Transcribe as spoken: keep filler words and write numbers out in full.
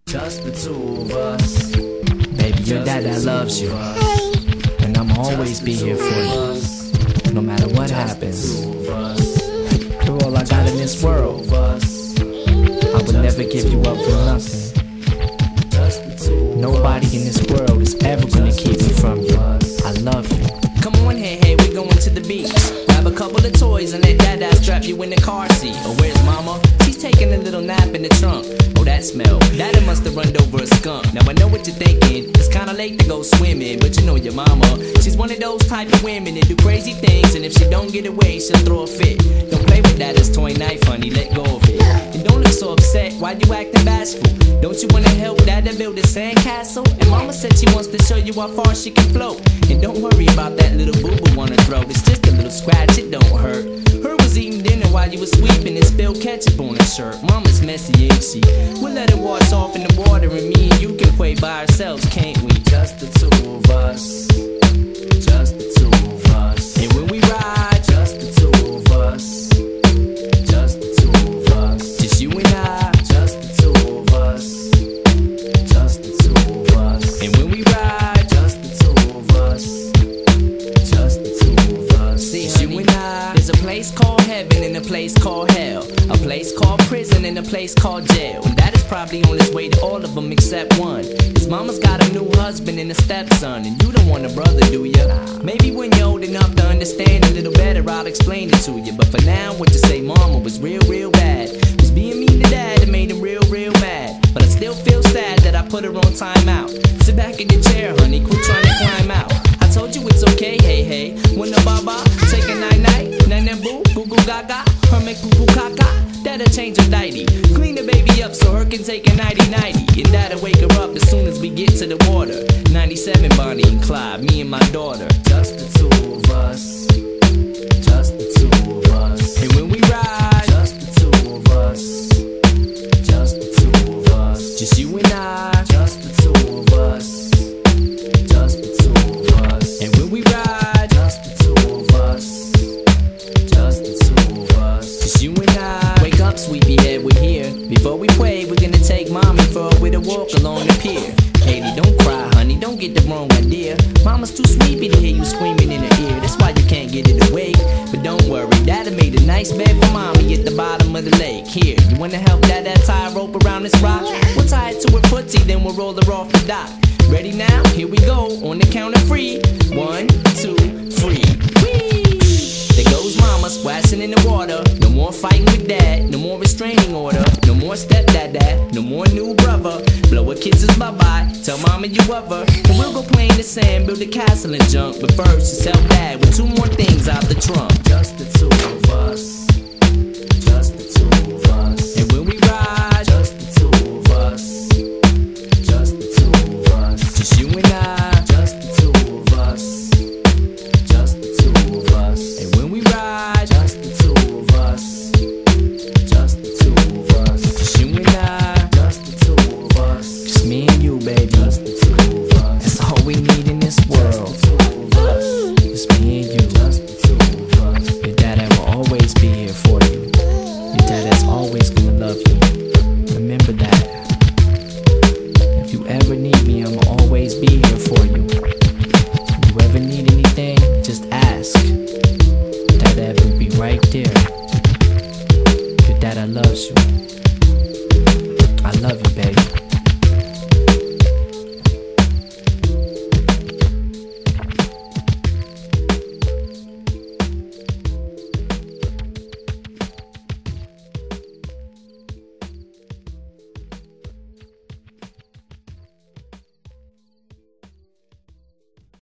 Just the two of us. Baby, your dad that loves you, and I'ma always be here for you, no matter what happens. You're all I got in this world. I would never give you up for nothing. Nobody in this world is ever gonna keep me from you. I love you. Come on, hey, hey, we going to the beach. Grab a couple of toys and let dada strap you in the car seat. Oh, where's mama? She's taking a little nap in the trunk. Oh, that smell, dada must have run over a skunk. Now I know what you're thinking, it's kinda late to go swimming, but you know your mama, she's one of those type of women that do crazy things, and if she don't get away, she'll throw a fit. Don't play with dada's toy knife, honey, let go of it. And don't look so upset, why you acting bashful? Don't you wanna help dada build a sandcastle? And mama said she wants to show you how far she can float. And don't worry about that little boo-boo on her throat, it's just a little scratch, it don't hurt. Her was eating dinner while you was sweeping and spilled ketchup on her shirt. Mama's messy, ain't she? We'll let her wash off in the water and me and you can play by ourselves, can't we? Just the two of us. Just the two of us. And when we ride, just the two of us. Just the two of us. just you and I. Just the two of us. Just the two of us. And when we ride, just the two of us. Just the two of us. see, just you and I. There's a place called heaven and a place called hell, a place called prison and a place called jail. And that is probably on its way to all of them except one. His mama's got a new husband and a stepson, and you don't want a brother, do ya? Maybe when you're old enough to understand a little better, I'll explain it to you. But for now, what you say, mama was real, real bad. Was being mean to dad that made him real, real mad. But I still feel sad that I put her on timeout. Sit back in your chair, honey, quit trying to climb out. I told you it's okay, hey, hey. When the baba, take a night-night, nan boo, goo goo gaga, her make goo goo caca. That'll change her nighty. Clean the baby up so her can take a nighty-nighty. And that'll wake her up as soon as we get to the water. ninety-seven Bonnie and Clyde, me and my daughter. Just the two of us. Just the two of us. And when we ride, just the two of us. Just the two of us. just you and I. Just the two of us. Just the two of us. And when we ride, just the two of us. Just the two of us. just you and I. Wake up, sleepyhead, we're here. Before we pray, we're gonna take mommy for a with a walk along the pier. Lady, don't cry, honey, don't get the wrong idea. Mama's too sleepy to hear you screaming in her ear. That's why you can't get it awake. But don't worry, dada made a nice bed for mommy at the bottom of the lake. Here, you wanna help dada tie a rope around this rock? We'll tie it to her footsie, then we'll roll her off the dock. Ready now? Here we go, on the count of three. One, two, three. Whee! There goes mama splashing in the water. No more fighting with dad, no more restraining order. No more step-dad-dad, no more new brother. Blow her kisses bye-bye, tell mama you love her. And we'll go play in the sand, build a castle and junk. But first, just help dad with two more things out the trunk. Just the two of us. Just the two of us. And when we ride, just the two of us. Just the two of us. just you and I. Just the two of us. Just the two of us. And when we ride, just the two of us. Just the two of us. just you and I. Just the two of us. Just me and you, baby. Just the two of us. That's all we need in this world. Just the two of us. Just me and you. Just the two of us. Your dada will always be here for you. Your dada's always gonna love you. Remember that. If you ever need me, I'ma always be here for you. If you ever need anything, just ask. Dada will be right there. Your dada loves you. I love you, baby.